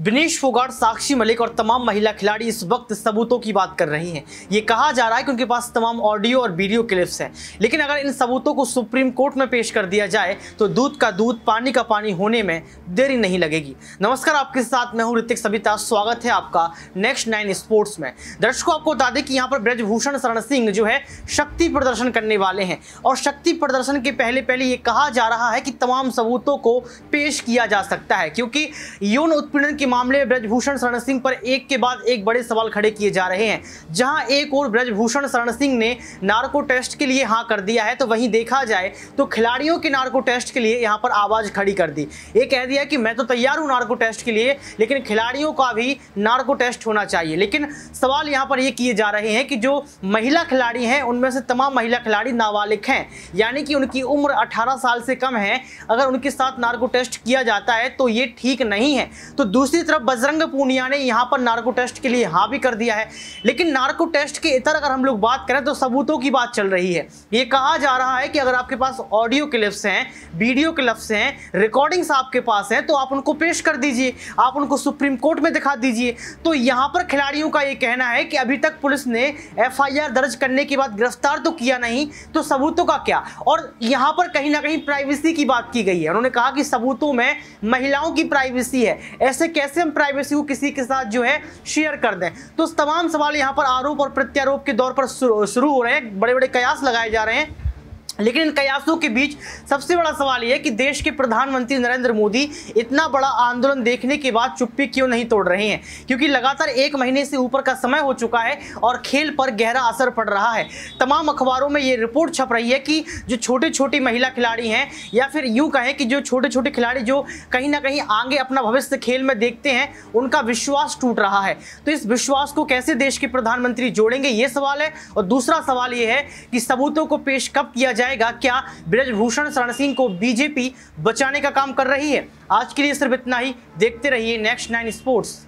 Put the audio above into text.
विनेश फोगाट, साक्षी मलिक और तमाम महिला खिलाड़ी इस वक्त सबूतों की बात कर रही हैं। ये कहा जा रहा है कि उनके पास तमाम ऑडियो और वीडियो क्लिप्स हैं, लेकिन अगर इन सबूतों को सुप्रीम कोर्ट में पेश कर दिया जाए तो दूध का दूध पानी का पानी होने में देरी नहीं लगेगी। नमस्कार, आपके साथ मैं हूं ऋतिक सविता। स्वागत है आपका नेक्स्ट 9 स्पोर्ट्स में। दर्शकों, आपको बता दें कि यहाँ पर ब्रजभूषण शरण सिंह जो है शक्ति प्रदर्शन करने वाले हैं और शक्ति प्रदर्शन के पहले ये कहा जा रहा है कि तमाम सबूतों को पेश किया जा सकता है, क्योंकि यौन उत्पीड़न के मामले में ब्रजभूषण शरण सिंह पर एक के बाद एक बड़े सवाल खड़े किए जा रहे हैं। जहां एक और ब्रजभूषण शरण सिंह ने नार्को टेस्ट के लिए हाँ कर दिया है, तो वहीं देखा जाए तो खिलाड़ियों के नार्को टेस्ट के लिए यहां पर आवाज खड़ी कर दी। ये कह दिया कि मैं तो तैयार हूं नार्को टेस्ट के लिए, लेकिन खिलाड़ियों का भी नार्को टेस्ट होना चाहिए। लेकिन सवाल यहां पर ये किए जा रहे हैं कि जो महिला खिलाड़ी हैं उनमें से तमाम महिला खिलाड़ी नाबालिग हैं, यानी कि उनकी उम्र 18 साल से कम है। अगर उनके साथ नार्को टेस्ट किया जाता है तो ये ठीक नहीं है। तो दूसरी तरफ बजरंग पूनिया ने यहां पर नार्को टेस्ट के लिए हाँ भी कर दिया है। लेकिन नार्को टेस्ट के इतर अगर हम लोग बात करें तो सबूतों की बात चल रही है। ये कहा जा रहा है कि अगर आपके पास ऑडियो क्लिप्स हैं, वीडियो क्लिप्स हैं, रिकॉर्डिंग्स आपके पास हैं, तो आप उनको पेश कर दीजिए, आप उनको सुप्रीम कोर्ट में दिखा दीजिए। तो यहां पर खिलाड़ियों का ये कहना है कि अभी तक पुलिस ने एफआईआर दर्ज करने के बाद गिरफ्तार तो किया नहीं, तो सबूतों का क्या। और यहां पर कहीं ना कहीं प्राइवेसी की बात की गई है। उन्होंने कहा कि सबूतों में महिलाओं की प्राइवेसी है, ऐसे कैसे हम प्राइवेसी को किसी के साथ जो है शेयर कर दें। तो तमाम सवाल यहां पर आरोप और प्रत्यारोप के दौर पर शुरू हो रहे हैं, बड़े बड़े कयास लगाए जा रहे हैं। लेकिन इन कयासों के बीच सबसे बड़ा सवाल यह है कि देश के प्रधानमंत्री नरेंद्र मोदी इतना बड़ा आंदोलन देखने के बाद चुप्पी क्यों नहीं तोड़ रहे हैं, क्योंकि लगातार 1 महीने से ऊपर का समय हो चुका है और खेल पर गहरा असर पड़ रहा है। तमाम अखबारों में ये रिपोर्ट छप रही है कि जो छोटी छोटी महिला खिलाड़ी हैं, या फिर यूं कहें कि जो छोटे छोटे खिलाड़ी जो कहीं ना कहीं आगे अपना भविष्य खेल में देखते हैं, उनका विश्वास टूट रहा है। तो इस विश्वास को कैसे देश के प्रधानमंत्री जोड़ेंगे, ये सवाल है। और दूसरा सवाल ये है कि सबूतों को पेश कब किया जाए। क्या ब्रजभूषण शरण सिंह को बीजेपी बचाने का काम कर रही है। आज के लिए सिर्फ इतना ही। देखते रहिए नेक्स्ट 9 स्पोर्ट्स।